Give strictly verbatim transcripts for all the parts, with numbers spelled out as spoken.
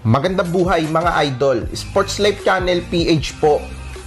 Magandang buhay mga idol, Sports Life Channel P H po.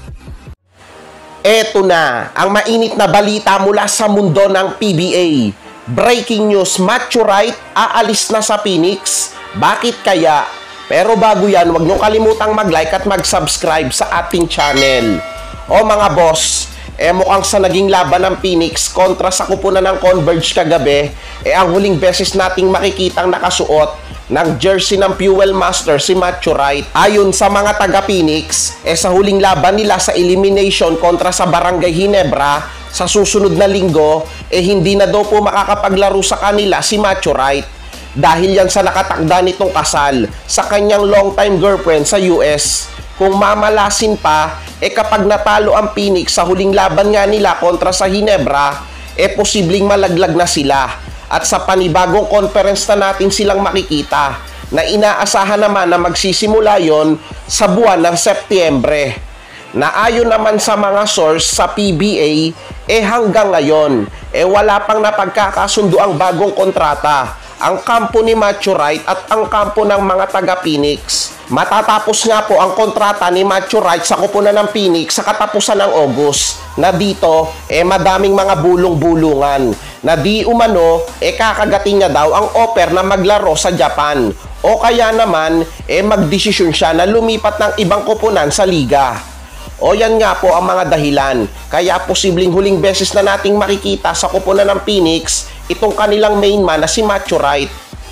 Eto na, ang mainit na balita mula sa mundo ng P B A. Breaking news, Matthew Wright aalis na sa Phoenix. Bakit kaya? Pero bago yan, huwag niyong kalimutang mag-like at mag-subscribe sa ating channel. O mga boss, eh mukhang sa naging laban ng Phoenix kontra sa kupunan ng Converge kagabi, eh ang huling beses nating makikitang nakasuot ng jersey ng Fuel Master si Matthew Wright. Ayon sa mga taga-Phoenix, eh sa huling laban nila sa elimination kontra sa Barangay Ginebra sa susunod na linggo, eh hindi na daw po makakapaglaro sa kanila si Matthew Wright dahil yan sa nakatakda nitong kasal sa kanyang long-time girlfriend sa U S. Kung mamalasin pa, eh kapag natalo ang Phoenix sa huling laban nga nila kontra sa Ginebra, eh posibleng malaglag na sila. At sa panibagong conference na natin silang makikita na inaasahan naman na magsisimula yon sa buwan ng Setyembre. Na ayon naman sa mga source sa P B A, eh hanggang ngayon, eh wala pang napagkakasundo ang bagong kontrata. Ang kampo ni Matthew Wright at ang kampo ng mga taga-Phoenix. Matatapos nga po ang kontrata ni Matthew Wright sa kupunan ng Phoenix sa katapusan ng August. Na dito, eh madaming mga bulong-bulungan. Na di umano, eh kakagating niya daw ang offer na maglaro sa Japan. O kaya naman, eh magdesisyon siya na lumipat ng ibang kupunan sa liga. O yan nga po ang mga dahilan. Kaya posibleng huling beses na nating makikita sa kupunan ng Phoenix itong kanilang main man na si Matthew Wright.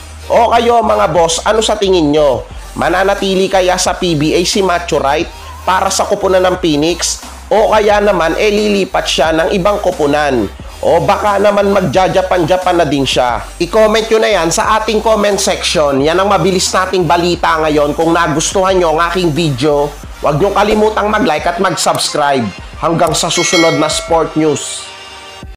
O kayo mga boss, ano sa tingin nyo? Mananatili kaya sa P B A si Matthew Wright para sa kupunan ng Phoenix? O kaya naman eh lilipat siya ng ibang kupunan? O baka naman magja-Japan-Japan na din siya? I-comment nyo na yan sa ating comment section. Yan ang mabilis nating balita ngayon. Kung nagustuhan nyo ang aking video, huwag nyo kalimutang mag-like at mag-subscribe. Hanggang sa susunod na sport news.